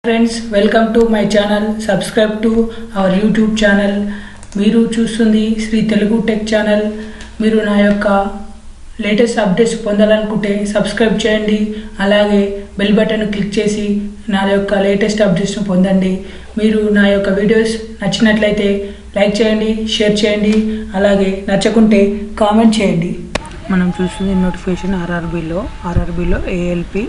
Friends, welcome to my channel. Subscribe to our YouTube channel. మీరు చూస్తుంది Shri Telugu tech channel. మీరు నా యొక్క లేటెస్ట్ అప్డేట్స్ పొందాలనుకుంటే సబ్స్క్రైబ్ చేయండి. అలాగే బెల్ బటన్ క్లిక్ చేసి నా యొక్క లేటెస్ట్ అప్డేట్స్ పొందండి. మీరు నా యొక్క వీడియోస్ నచ్చినట్లయితే లైక్ చేయండి, షేర్ చేయండి, అలాగే నచ్చకుంటే కామెంట్ చేయండి. మనం చూస్తుంది నోటిఫికేషన్ ఆర్ఆర్బీలో ఏఎల్పి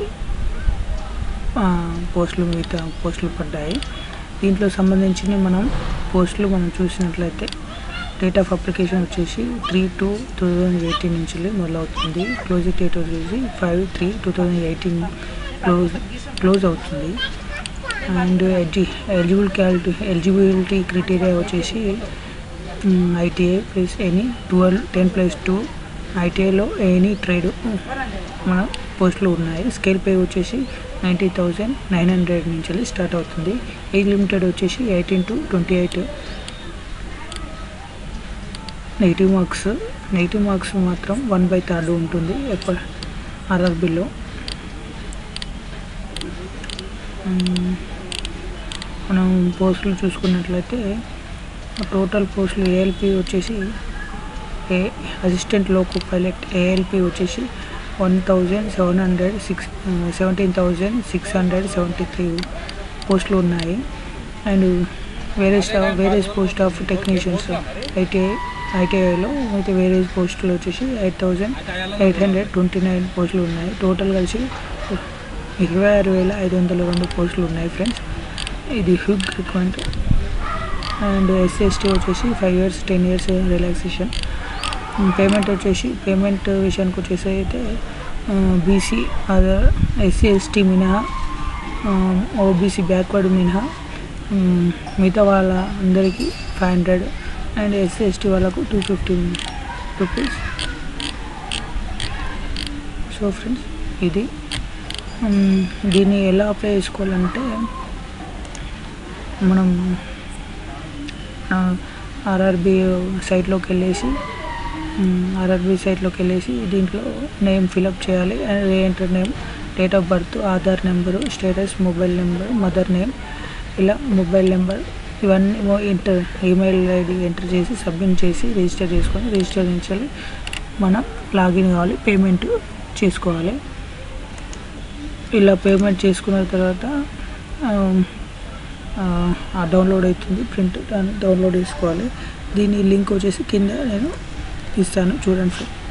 పోస్టులు మిగతా పోస్టులు పడ్డాయి. దీంట్లో సంబంధించిన పోస్టులు మనం చూసినట్లయితే డేట్ ఆఫ్ అప్లికేషన్ వచ్చేసి 3/2/2018 నుంచి మొదలవుతుంది. క్లోజింగ్ డేట్ వచ్చేసి 5/3/2018 క్లోజ్ అవుతుంది. అండ్ ఎలిజిబిలిటీ క్రైటీరియా వచ్చేసి ఐటీఐ ప్లస్ ఎనీ 10+2 ఐటీఐలో ఎనీ ట్రేడ్ మన పోస్టులు ఉన్నాయి. స్కేల్ పే వచ్చేసి 90,900 నుంచి స్టార్ట్ అవుతుంది. ఏజ్ లిమిటెడ్ వచ్చేసి 18 to 28. నెగిటివ్ మార్క్స్ మాత్రం 1/3 ఉంటుంది ఆర్ఆర్బీలో. మనం పోస్టులు చూసుకున్నట్లయితే టోటల్ పోస్టులు ఏఎల్పి వచ్చేసి అసిస్టెంట్ లోకో పైలట్ ఏఎల్పి వచ్చేసి 17,673 పోస్టులు ఉన్నాయి. And various post of technicians ఐటీఐలో అయితే వేరియస్ పోస్టులు వచ్చేసి 8,829 పోస్టులు ఉన్నాయి. టోటల్ కలిసి 26,502 పోస్టులు ఉన్నాయి ఫ్రెండ్స్. ఇది హ్యూజ్ రిక్వైర్మెంట్. అండ్ ఎస్సీ/ఎస్టీ వచ్చేసి 5 years 10 years రిలాక్సేషన్. పేమెంట్ విషయానికి వచ్చేసి అయితే బీసీ అదర్ ఎస్సీ/ఎస్టీ మినహా, ఓబీసీ బ్యాక్వర్డ్ మినహా మిగతా వాళ్ళ అందరికీ 500 అండ్ ఎస్సీ/ఎస్టీ వాళ్ళకు 250 రూపీస్. సో ఫ్రెండ్స్, ఇది దీన్ని ఎలా అప్లై చేసుకోవాలంటే మనం ఆర్ఆర్బీ సైట్లోకి వెళ్ళేసి దీంట్లో నేమ్ ఫిలప్ చేయాలి. Reenter name, date of birth, Aadhaar number, status, mobile number, mother name, ఇలా మొబైల్ నెంబర్ ఇవన్నీ ఈమెయిల్ ఐడి ఎంటర్ చేసి సబ్మిట్ చేసి రిజిస్టర్ నుంచి మనం లాగిన్ కావాలి, పేమెంట్ చేసుకోవాలి. ఇలా పేమెంట్ చేసుకున్న తర్వాత డౌన్లోడ్ అవుతుంది, ప్రింట్ డౌన్లోడ్ చేసుకోవాలి. దీని లింక్ వచ్చేసి కింద నేను ఇస్తాను, చూడండి సార్.